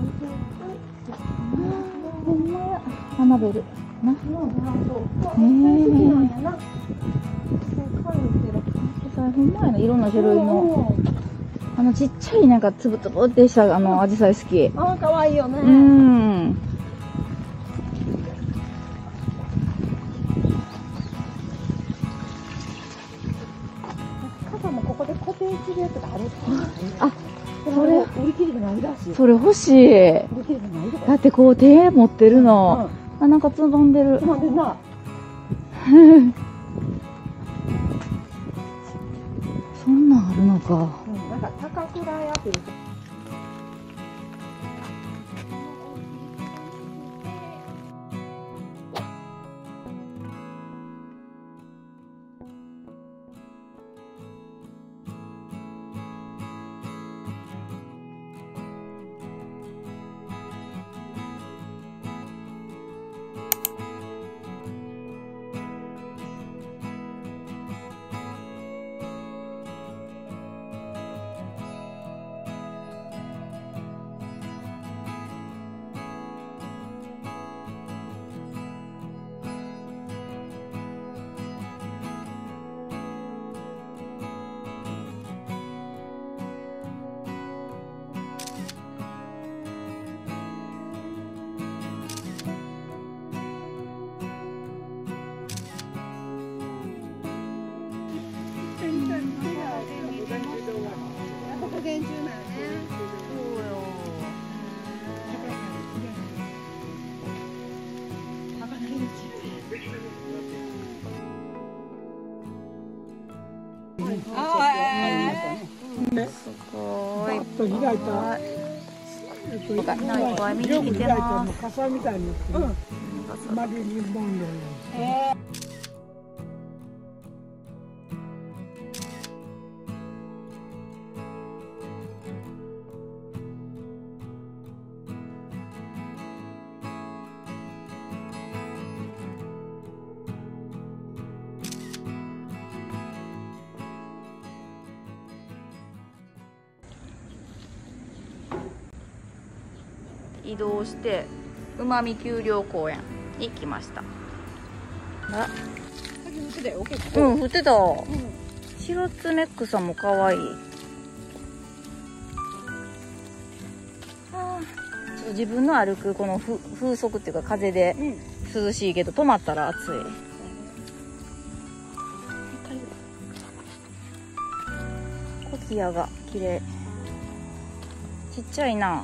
ほんまや、アナベルな。ほんまやな、いろんな種類の。ちっちゃいなんかつぶつぶってしたアジサイ好き。 あ、可愛いよね。 うん。 傘もここで固定するやつがある。 あ、それ売り切りじゃないらしい。 それ欲しい。 売り切りじゃないとか。 だってこう手持ってるの。あ、なんかつまんでる。 つまんでんな。 そんなんあるのか。 なんか高倉屋っていう。厳重なよね。そうよ。 すごい。 いっぱい見に来てます。傘みたいになってる。マリリンボンド。 移動してうまみ丘陵公園に来ました。あ、うん、降ってた。シロツメクサも可愛い。ちょっと自分の歩くこの風速っていうか風で涼しいけど、止まったら暑い。コキアが綺麗。ちっちゃいな。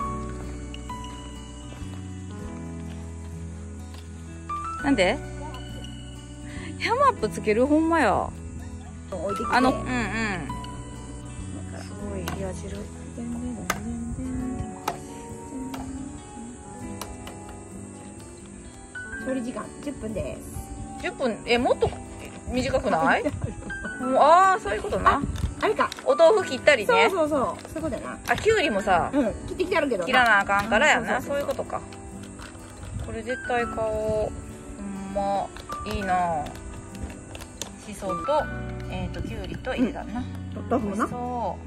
なんで？ヤマップつける？ほんまや。うんうん。すごい矢印。 調理時間10分です。 10分、もっと短くない？ああ、そういうことな。 あれか。 お豆腐切ったりね。 そう。そういうことやな。 あ、きゅうりもさ、 切ってきてあるけど。 切らなあかんからやな。そういうことか。これ絶対買おう。ほんまいいな。しそときゅうりと入れたな。 豆腐もな。 そう。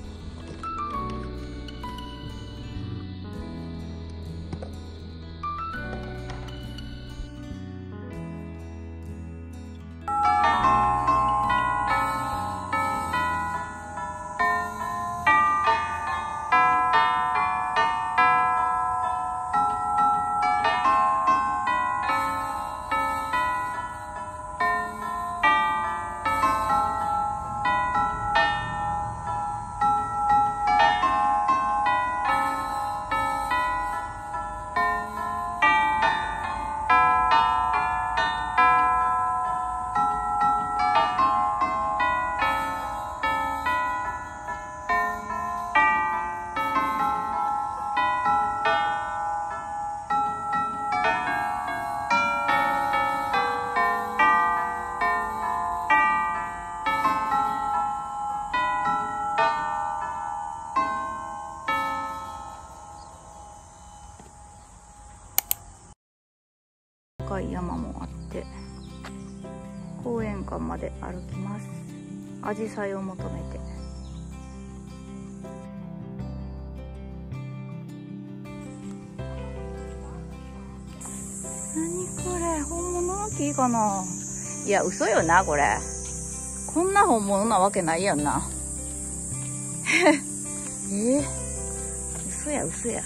高い山もあって公園館まで歩きます。アジサイを求めて。 何これ、本物の木かな。いや、嘘よな、これ。こんな本物なわけないやんな。嘘や、嘘や。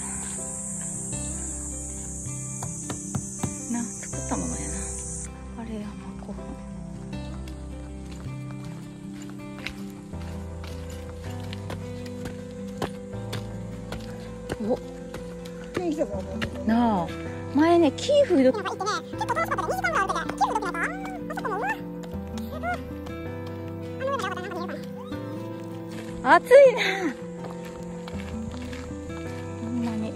な、作ったものやな。あれや、古墳。お。なあ、前ね、キーフード。暑いな。ほんまに。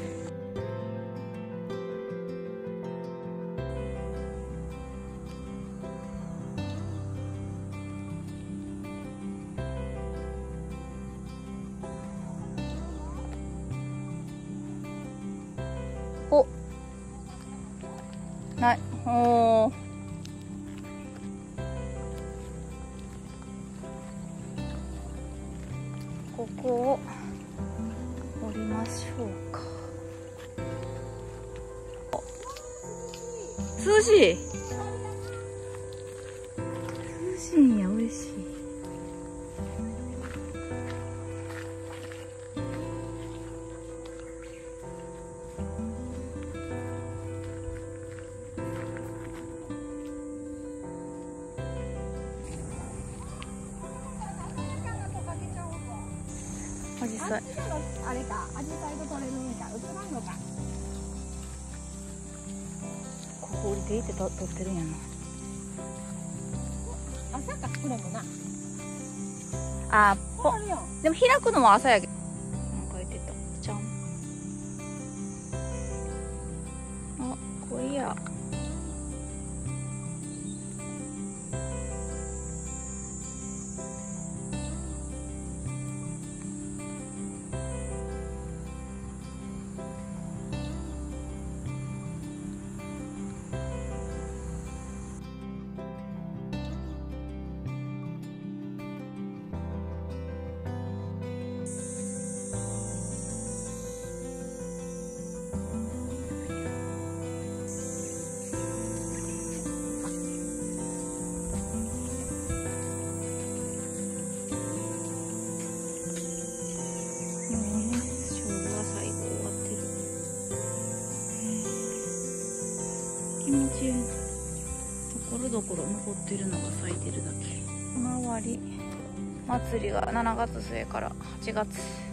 お。ない。おー。ここを降りましょうか。涼しい。涼しいんや、嬉しい。アジサイ。 あれか、アジサイと取れるんか、映らんのか。 ここ降りていって撮ってるんやな。 朝か、これもな。 あ、でも開くのも朝やけど。なんか言ってた。じゃん。あ、こいや。気持ちいい。ところどころ残ってるのが咲いてるだけ。ひまわり祭りが7月末から8月。